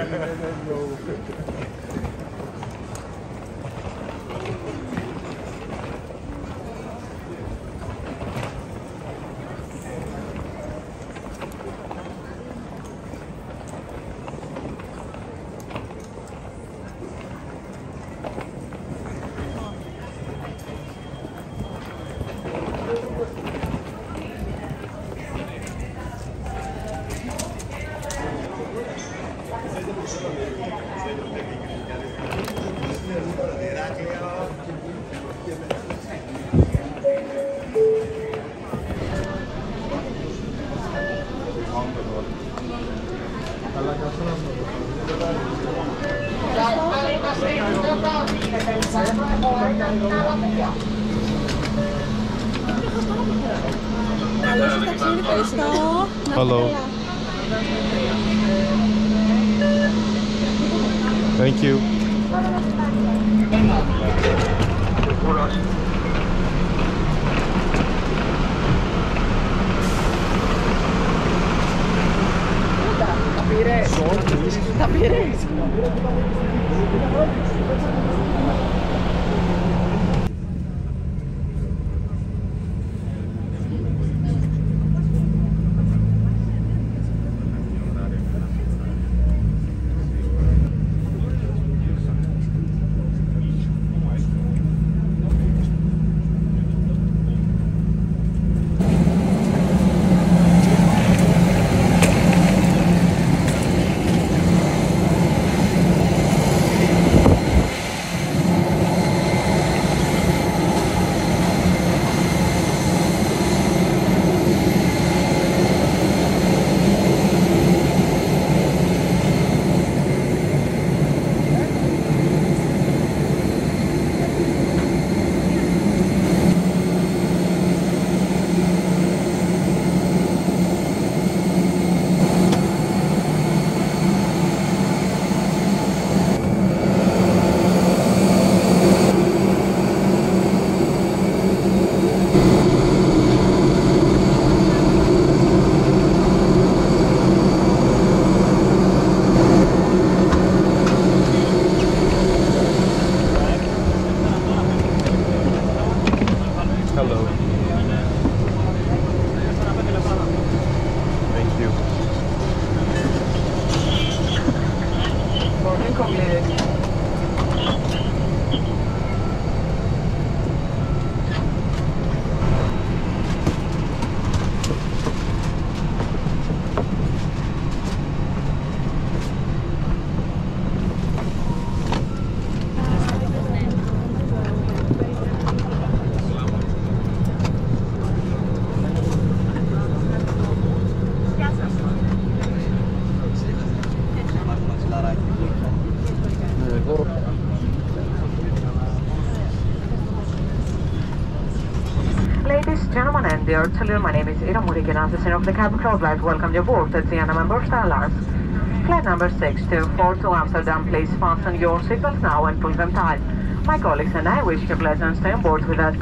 Hello. Thank you. Τα πήρες. Ladies, gentlemen, and dear children, my name is Ira Murigan, assistant of the cabin crew. I'd like to welcome you aboard at Sienna member Stylars. Flight number 624 to Amsterdam, please fasten your seatbelts now and pull them tight. My colleagues and I wish you a pleasant stay on board with us.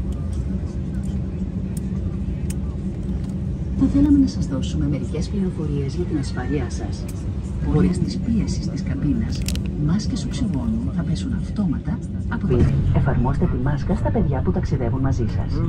Θα θέλαμε να σας δώσουμε μερικές πληροφορίες για την ασφάλειά σας. Χωρίς τις πίεσεις της καμπίνας, μάσκες οξυγόνου θα πέσουν αυτόματα από την... Εφαρμόστε τη μάσκα στα παιδιά που ταξιδεύουν μαζί σας.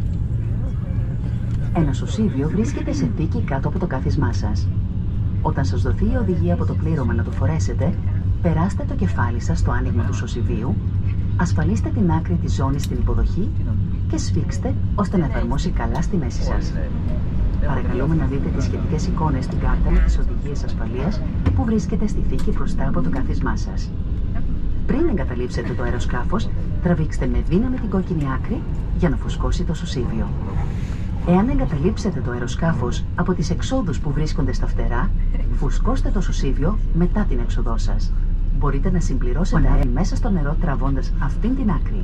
Ένα σωσίβιο βρίσκεται σε θήκη κάτω από το κάθισμά σας. Όταν σας δοθεί η οδηγία από το πλήρωμα να το φορέσετε, περάστε το κεφάλι σας στο άνοιγμα του σωσιβίου, ασφαλίστε την άκρη της ζώνης στην υποδοχή και σφίξτε ώστε να εφαρμόσει καλά στη μέση σας. Παρακαλούμε να δείτε τις σχετικές εικόνες στην κάρτα με τις οδηγίες ασφαλείας που βρίσκεται στη θήκη μπροστά από το κάθισμά σας. Πριν εγκαταλείψετε το αεροσκάφος, τραβήξτε με δύναμη την κόκκινη άκρη για να φουσκώσει το σωσίβιο. Εάν εγκαταλείψετε το αεροσκάφος από τις εξόδους που βρίσκονται στα φτερά, φουσκώστε το σωσίβιο μετά την έξοδό σας. Μπορείτε να συμπληρώσετε αέρα μέσα στο νερό τραβώντας αυτήν την άκρη.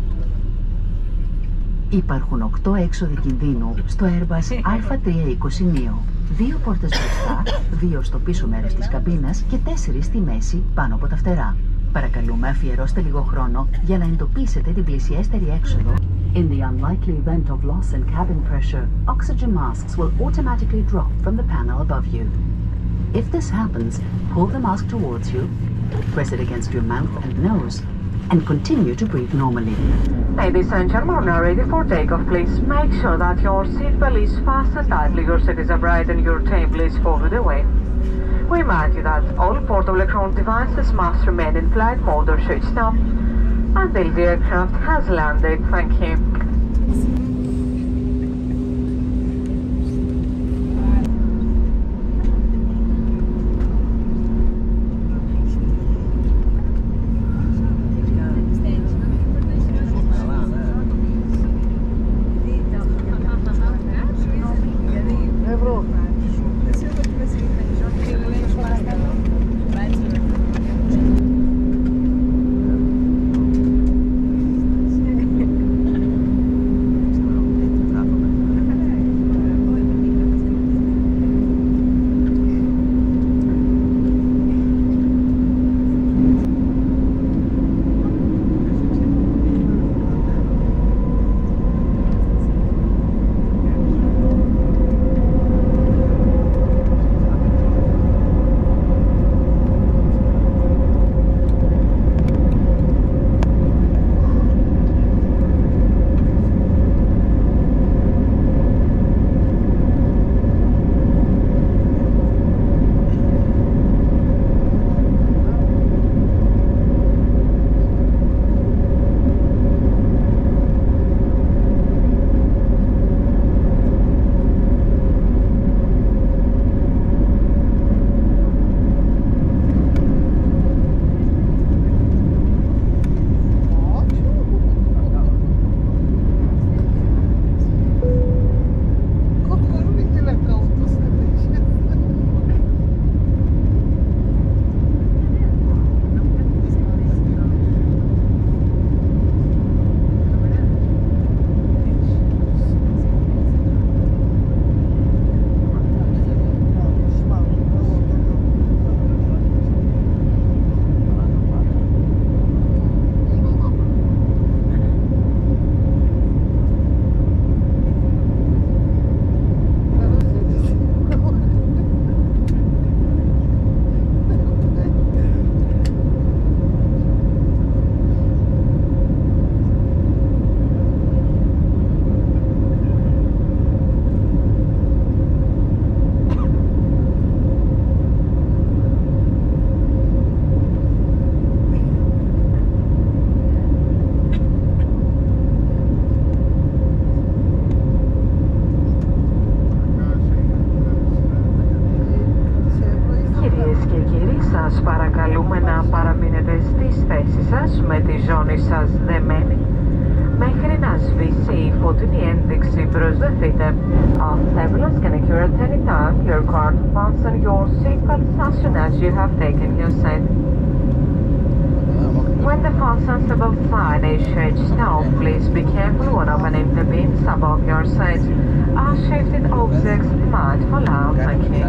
Υπάρχουν 8 έξοδοι κινδύνου στο Airbus A320neo. 2 πόρτες μπροστά, 2 στο πίσω μέρος της καμπίνας και 4 στη μέση πάνω από τα φτερά. Παρακαλούμε αφιερώστε λίγο χρόνο για να εντοπίσετε την πλησιέστερη έξοδο. In the unlikely event of loss in cabin pressure, oxygen masks will automatically drop from the panel above you. If this happens, pull the mask towards you, press it against your mouth and nose, and continue to breathe normally. Ladies and gentlemen, now ready for takeoff. Please make sure that your seatbelt is fastened tightly, your seat is upright, and your table is folded away. We remind you that all portable electronic devices must remain in flight mode or switched off until the aircraft has landed. Thank you. παρακαλούμε να παραμείνετε στις θέσεις σας με τη ζώνη σας δεμένη μέχρι να σβήσει η φωτεινή ένδειξη. Προσδεθείτε. All travelers can occur at any time. Your card fasten your seatbelts as soon as you have taken your seat. When the fasten seatbelt sign is switched off, please be careful when opening the bins above your seat. As shifted objects might fall out. Thank you.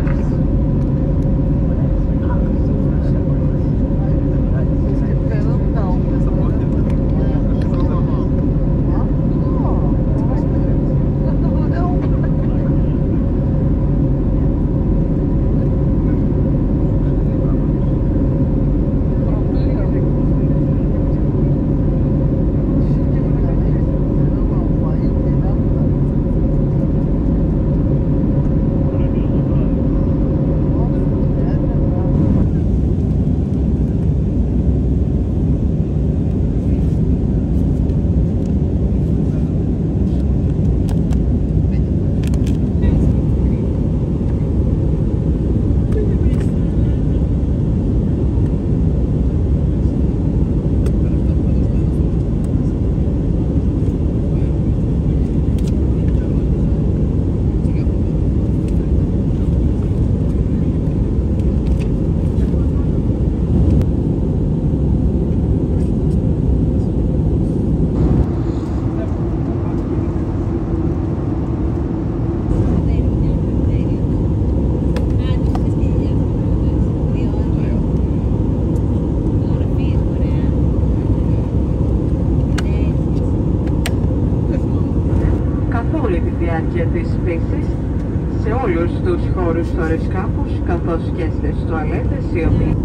Για τις πτήσεις σε όλους τους χώρους του αεροσκάφους, καθώς και στις τουαλέτες, οι οποίοι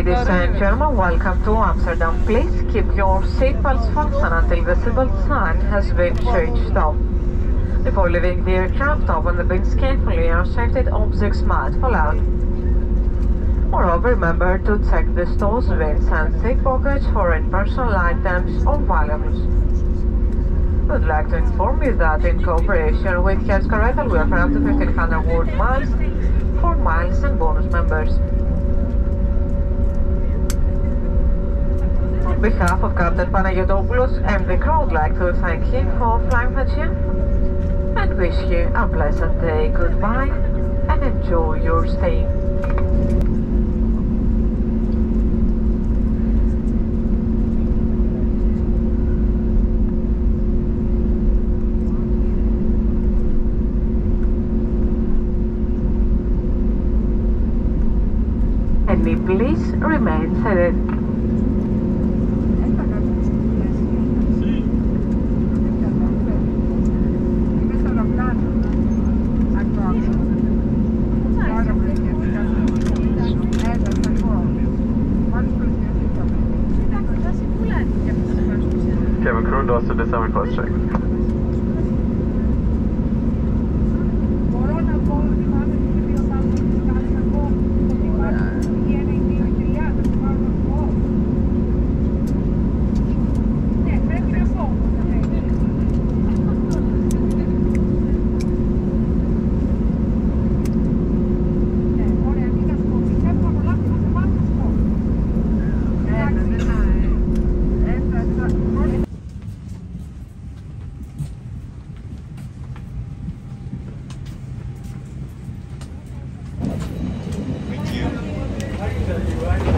Ladies and gentlemen, welcome to Amsterdam. Please keep your seatbelts fastened until the seatbelt sign has been switched off. Before leaving the aircraft, open the bins carefully and safety objects might fall out. Moreover, remember to check the stores, bins and seat pockets for any personal items or valuables. We would like to inform you that in cooperation with Hertz Carretal, we offer up to 1,500 award miles for miles and bonus members. On behalf of Captain Panagotopoulos and the crew, I'd like to thank him for flying with you and wish you a pleasant day. Goodbye and enjoy your stay. And please remain seated. Cabin crew, doors to disarm and first check. Thank you.